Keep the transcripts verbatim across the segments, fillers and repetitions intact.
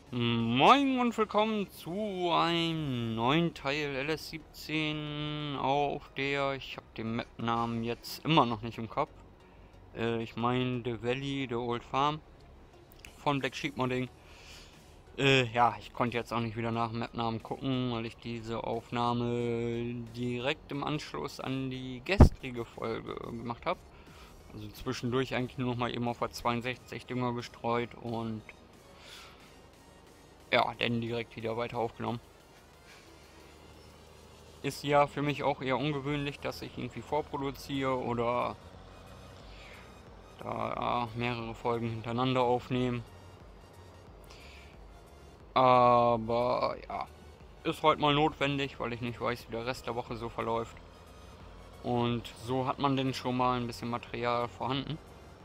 Moin und willkommen zu einem neuen Teil L S siebzehn auf der, ich habe den Map-Namen jetzt immer noch nicht im Kopf. Äh, ich meine The Valley, The Old Farm von Black Sheep Modding. Äh, ja, ich konnte jetzt auch nicht wieder nach dem Map-Namen gucken, weil ich diese Aufnahme direkt im Anschluss an die gestrige Folge gemacht habe. Also zwischendurch eigentlich nur noch mal eben auf der zweiundsechzig Dünger gestreut und ja, dann direkt wieder weiter aufgenommen. Ist ja für mich auch eher ungewöhnlich, dass ich irgendwie vorproduziere oder da mehrere Folgen hintereinander aufnehme. Aber ja, ist heute mal notwendig, weil ich nicht weiß, wie der Rest der Woche so verläuft. Und so hat man denn schon mal ein bisschen Material vorhanden.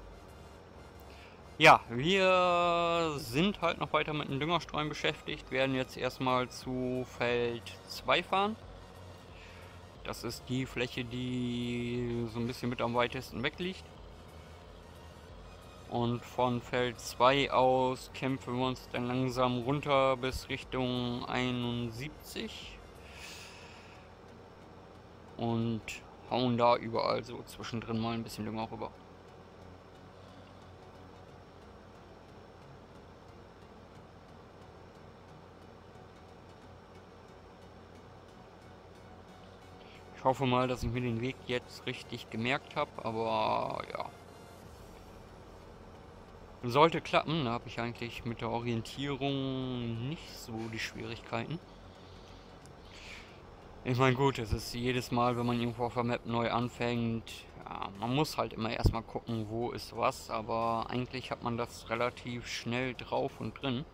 Ja, wir sind halt noch weiter mit dem Düngerstreuen beschäftigt, werden jetzt erstmal zu Feld zwei fahren. Das ist die Fläche, die so ein bisschen mit am weitesten weg liegt. Und von Feld zwei aus kämpfen wir uns dann langsam runter bis Richtung einundsiebzig. Und hauen da überall so zwischendrin mal ein bisschen Dünger rüber. Ich hoffe mal, dass ich mir den Weg jetzt richtig gemerkt habe, aber ja. Sollte klappen, da habe ich eigentlich mit der Orientierung nicht so die Schwierigkeiten. Ich meine, gut, es ist jedes Mal, wenn man irgendwo auf der Map neu anfängt, ja, man muss halt immer erstmal gucken, wo ist was, aber eigentlich hat man das relativ schnell drauf und drin.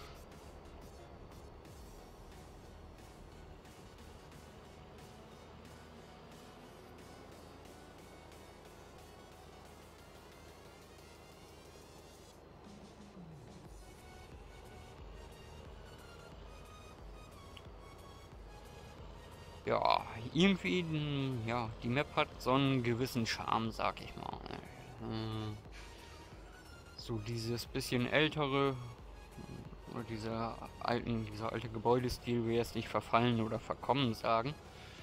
Ja, irgendwie, ja, die Map hat so einen gewissen Charme, sag ich mal. Hm, so dieses bisschen ältere, oder dieser alten, dieser alte Gebäudestil will jetzt nicht verfallen oder verkommen sagen.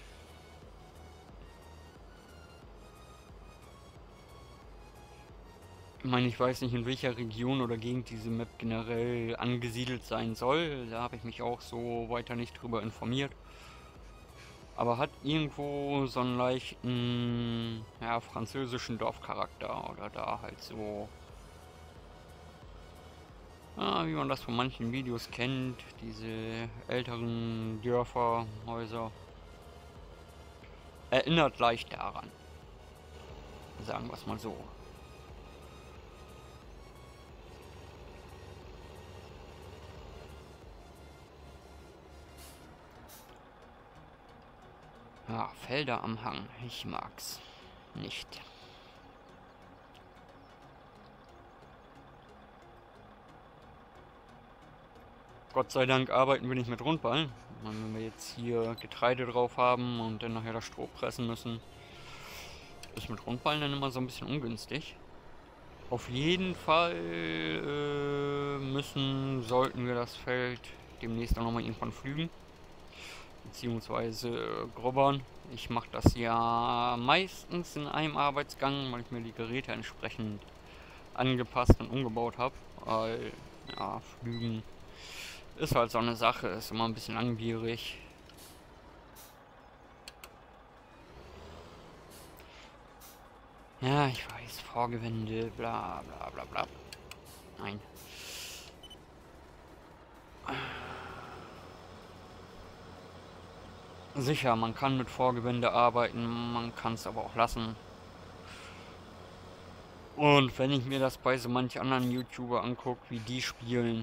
Ich meine, ich weiß nicht, in welcher Region oder Gegend diese Map generell angesiedelt sein soll. Da habe ich mich auch so weiter nicht drüber informiert. Aber hat irgendwo so einen leichten, ja, französischen Dorfcharakter oder da halt so, ja, wie man das von manchen Videos kennt, diese älteren Dörfer, Häuser. Erinnert leicht daran, sagen wir es mal so. Ja, Felder am Hang, ich mag's nicht. Gott sei Dank arbeiten wir nicht mit Rundballen. Wenn wir jetzt hier Getreide drauf haben und dann nachher das Stroh pressen müssen, ist mit Rundballen dann immer so ein bisschen ungünstig. Auf jeden Fall äh, müssen, sollten wir das Feld demnächst auch nochmal irgendwann pflügen. Beziehungsweise äh, grubbern. Ich mache das ja meistens in einem Arbeitsgang, weil ich mir die Geräte entsprechend angepasst und umgebaut habe. Weil, ja, Pflügen ist halt so eine Sache, ist immer ein bisschen langwierig. Ja, ich weiß, Vorgewände, bla bla bla bla. Nein. Sicher, man kann mit Vorgewände arbeiten, man kann es aber auch lassen. Und wenn ich mir das bei so manch anderen YouTuber angucke, wie die spielen,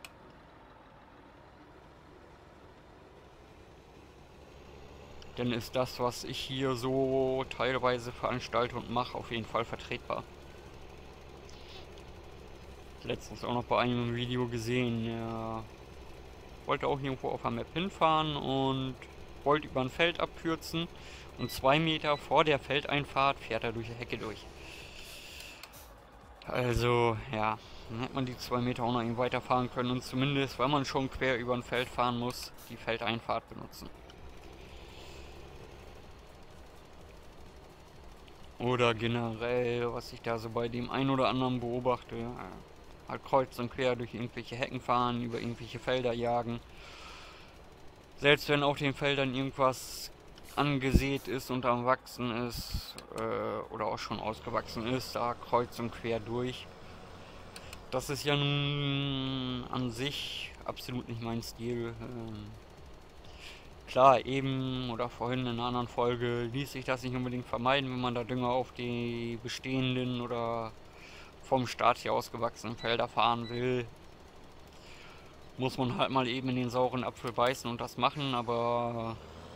dann ist das, was ich hier so teilweise veranstalte und mache, auf jeden Fall vertretbar. Letztens auch noch bei einem Video gesehen, er wollte auch irgendwo auf der Map hinfahren und wollte über ein Feld abkürzen und zwei Meter vor der Feldeinfahrt fährt er durch die Hecke durch. Also, ja, Dann hätte man die zwei Meter auch noch eben weiterfahren können und zumindest, weil man schon quer über ein Feld fahren muss, die Feldeinfahrt benutzen. Oder generell, was ich da so bei dem einen oder anderen beobachte, äh, halt kreuz und quer durch irgendwelche Hecken fahren, über irgendwelche Felder jagen. Selbst wenn auf den Feldern irgendwas angesät ist und am Wachsen ist, äh, oder auch schon ausgewachsen ist, da kreuz und quer durch. Das ist ja nun an sich absolut nicht mein Stil. Ähm, klar, eben oder vorhin in einer anderen Folge ließ sich das nicht unbedingt vermeiden, wenn man da Dünger auf die bestehenden oder vom Start hier ausgewachsenen Felder fahren will. Muss man halt mal eben in den sauren Apfel beißen und das machen, aber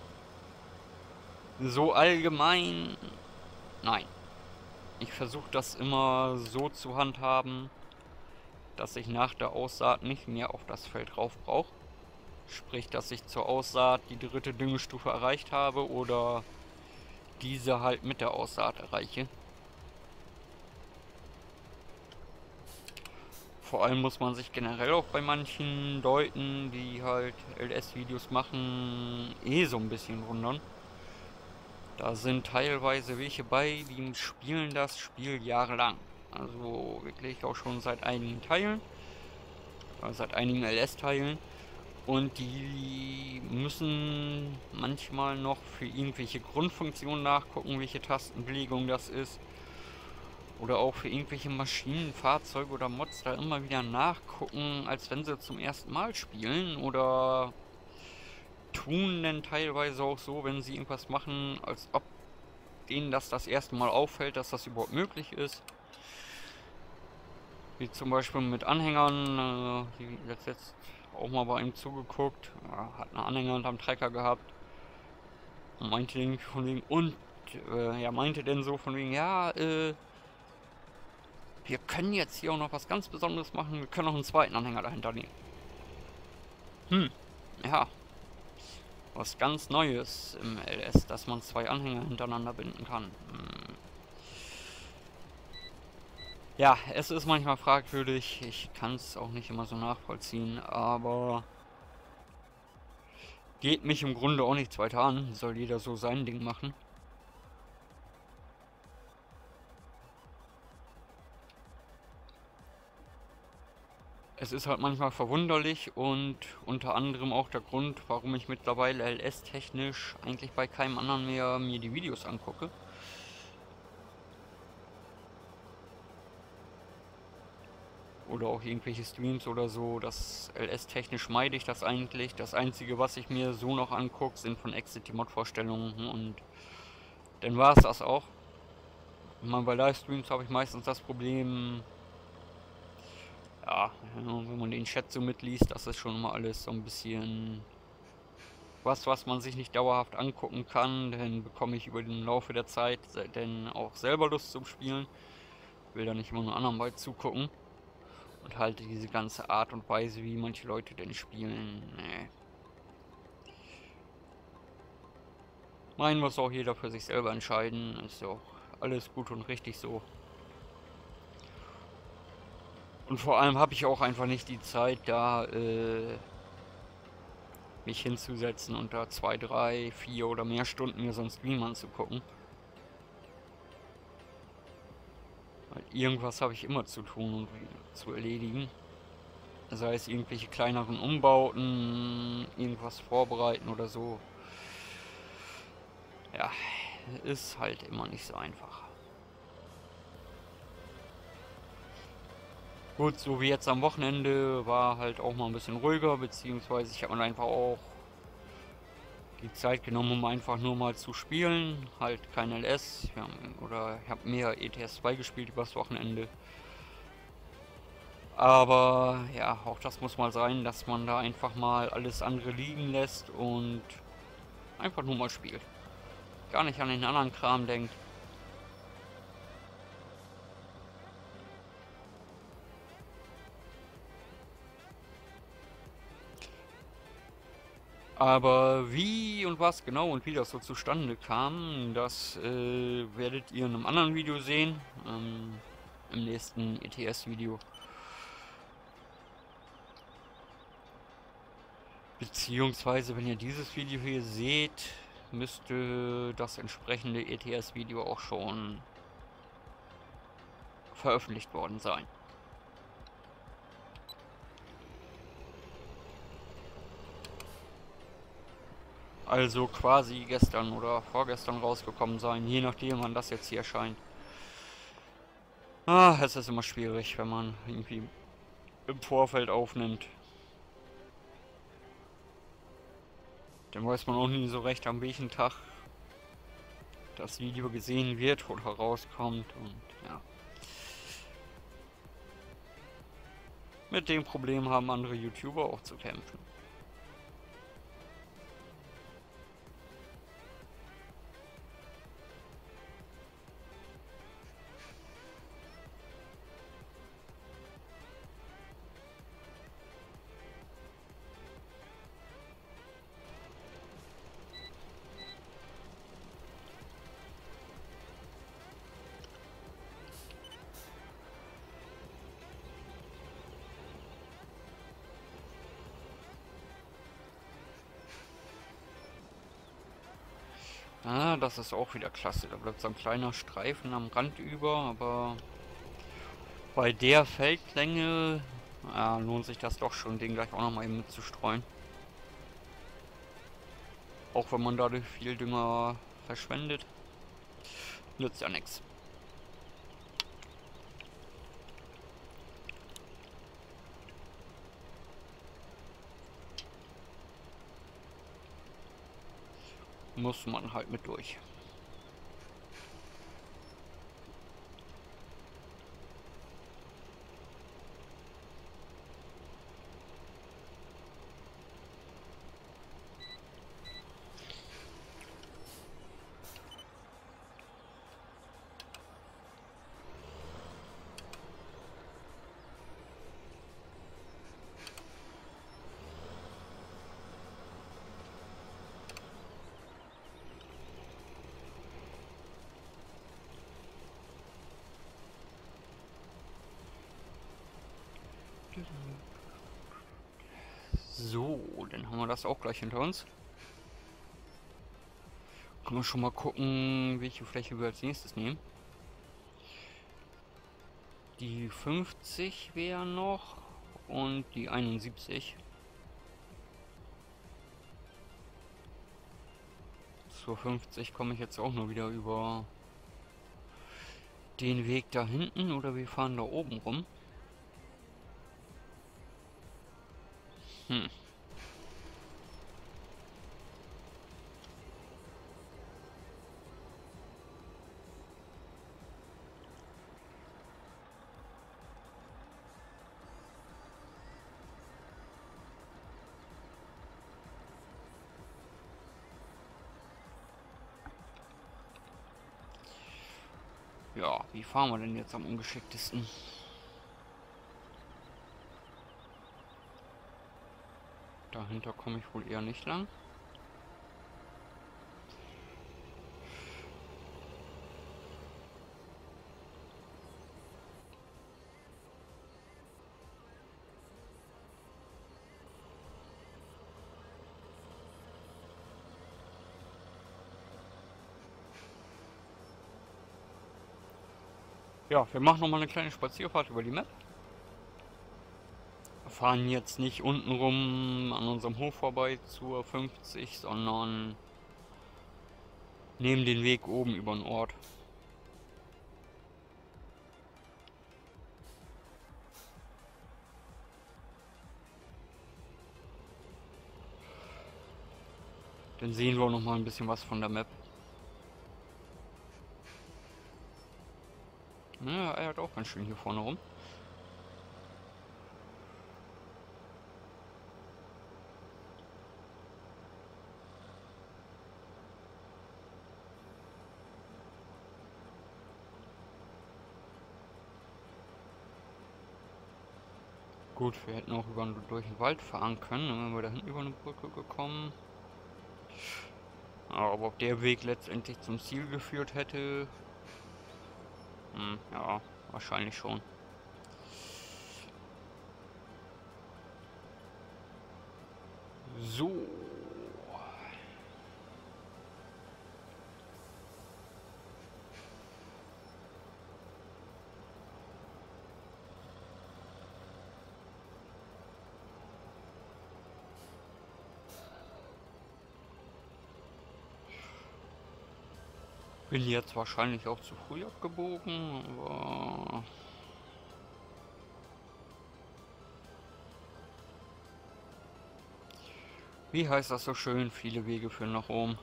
so allgemein, nein. Ich versuche das immer so zu handhaben, dass ich nach der Aussaat nicht mehr auf das Feld rauf brauche. Sprich, dass ich zur Aussaat die dritte Düngestufe erreicht habe oder diese halt mit der Aussaat erreiche. Vor allem muss man sich generell auch bei manchen Leuten, die halt L S-Videos machen, eh so ein bisschen wundern. Da sind teilweise welche bei, die spielen das Spiel jahrelang. Also wirklich auch schon seit einigen Teilen, also seit einigen L S-Teilen. Und die müssen manchmal noch für irgendwelche Grundfunktionen nachgucken, welche Tastenbelegung das ist. Oder auch für irgendwelche Maschinen, Fahrzeuge oder Mods da immer wieder nachgucken, als wenn sie zum ersten Mal spielen. Oder tun denn teilweise auch so, wenn sie irgendwas machen, als ob denen das das erste Mal auffällt, dass das überhaupt möglich ist. Wie zum Beispiel mit Anhängern, äh, die jetzt, jetzt auch mal bei ihm zugeguckt, ja, hat einen Anhänger unterm Trecker gehabt und meinte den von wegen, und äh, ja, meinte denn so von wegen, ja, äh, wir können jetzt hier auch noch was ganz Besonderes machen, wir können noch einen zweiten Anhänger dahinter nehmen. Hm, ja, was ganz Neues im L S, dass man zwei Anhänger hintereinander binden kann. Hm. Ja, es ist manchmal fragwürdig, ich kann es auch nicht immer so nachvollziehen, aber geht mich im Grunde auch nichts weiter an, soll jeder so sein Ding machen. Es ist halt manchmal verwunderlich und unter anderem auch der Grund, warum ich mittlerweile L S-technisch eigentlich bei keinem anderen mehr mir die Videos angucke. Oder auch irgendwelche Streams oder so, das L S-technisch meide ich das eigentlich. Das Einzige, was ich mir so noch angucke, sind von Exit die Mod-Vorstellungen und dann war es das auch. Ich meine, bei Livestreams habe ich meistens das Problem, ja, wenn man den Chat so mitliest, das ist schon immer alles so ein bisschen was, was man sich nicht dauerhaft angucken kann, dann bekomme ich über den Laufe der Zeit dann auch selber Lust zum Spielen. Will da nicht immer nur anderen bei zugucken. Und halt diese ganze Art und Weise, wie manche Leute denn spielen, nee. Meinen muss auch jeder für sich selber entscheiden, ist ja auch alles gut und richtig so. Und vor allem habe ich auch einfach nicht die Zeit, da äh, mich hinzusetzen und da zwei, drei, vier oder mehr Stunden mir so einen Stream anzugucken. Weil irgendwas habe ich immer zu tun und zu erledigen. Sei es irgendwelche kleineren Umbauten, irgendwas vorbereiten oder so. Ja, ist halt immer nicht so einfach. Gut, so wie jetzt am Wochenende war halt auch mal ein bisschen ruhiger, beziehungsweise ich habe mir einfach auch die Zeit genommen, um einfach nur mal zu spielen. Halt kein L S, ja, oder ich habe mehr E T S zwei gespielt übers Wochenende. Aber ja, auch das muss mal sein, dass man da einfach mal alles andere liegen lässt und einfach nur mal spielt. Gar nicht an den anderen Kram denkt. Aber wie und was genau und wie das so zustande kam, das äh, werdet ihr in einem anderen Video sehen, ähm, im nächsten E T S-Video. Beziehungsweise, wenn ihr dieses Video hier seht, müsste das entsprechende E T S-Video auch schon veröffentlicht worden sein. Also quasi gestern oder vorgestern rausgekommen sein, je nachdem wann das jetzt hier erscheint. Ah, es ist immer schwierig, wenn man irgendwie im Vorfeld aufnimmt. Dann weiß man auch nie so recht, an welchem Tag das Video gesehen wird oder rauskommt und ja. Mit dem Problem haben andere YouTuber auch zu kämpfen. Ah, das ist auch wieder klasse. Da bleibt so ein kleiner Streifen am Rand über, aber bei der Feldlänge ja, lohnt sich das doch schon, den gleich auch nochmal eben mitzustreuen. Auch wenn man dadurch viel Dünger verschwendet, nützt ja nichts. Muss man halt mit durch. So, dann haben wir das auch gleich hinter uns. Können wir schon mal gucken, welche Fläche wir als nächstes nehmen. Die fünfzig wäre noch und die einundsiebzig. Zur fünfzig komme ich jetzt auch nur wieder über den Weg da hinten oder wir fahren da oben rum. Hm. Ja, wie fahren wir denn jetzt am ungeschicktesten? Dahinter komme ich wohl eher nicht lang. Ja, wir machen noch mal eine kleine Spazierfahrt über die Map. Wir fahren jetzt nicht unten rum an unserem Hof vorbei zur fünfzig, sondern nehmen den Weg oben über den Ort. Dann sehen wir auch noch mal ein bisschen was von der Map. Ja, er hat auch ganz schön hier vorne rum. Gut, wir hätten auch über, durch den Wald fahren können, dann wären wir da hinten über eine Brücke gekommen. Aber ob der Weg letztendlich zum Ziel geführt hätte, hm, ja, wahrscheinlich schon. So. Bin jetzt wahrscheinlich auch zu früh abgebogen, aber... Wie heißt das so schön? Viele Wege führen nach Rom.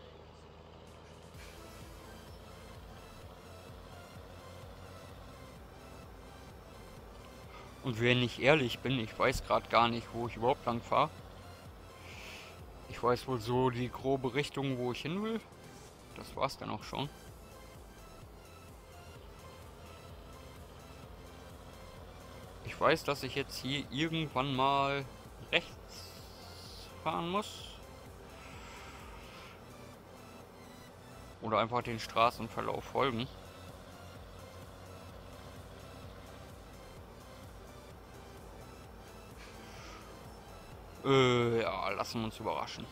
Und wenn ich ehrlich bin, ich weiß gerade gar nicht, wo ich überhaupt lang fahre. Ich weiß wohl so die grobe Richtung, wo ich hin will. Das war's dann auch schon. Ich weiß, dass ich jetzt hier irgendwann mal rechts fahren muss. Oder einfach den Straßenverlauf folgen. Äh, ja, lassen wir uns überraschen.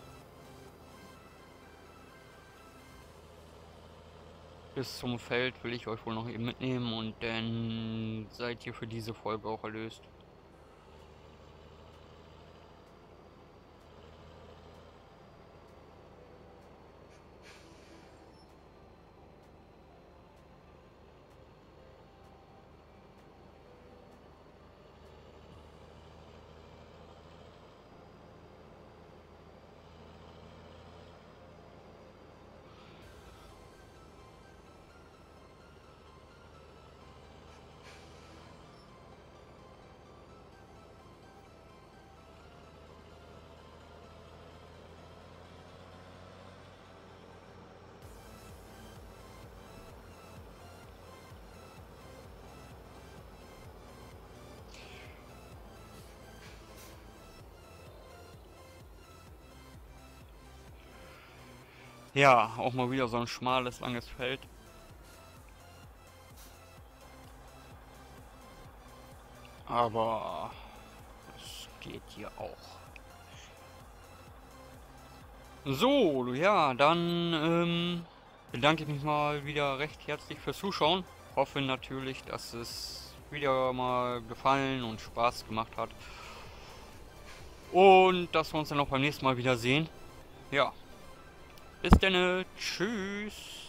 Bis zum Feld will ich euch wohl noch eben mitnehmen und dann seid ihr für diese Folge auch erlöst. Ja, auch mal wieder so ein schmales, langes Feld. Aber es geht hier auch. So, ja, dann ähm, bedanke ich mich mal wieder recht herzlich fürs Zuschauen. Hoffe natürlich, dass es wieder mal gefallen und Spaß gemacht hat. Und dass wir uns dann auch beim nächsten Mal wieder sehen. Ja, bis dann, tschüss.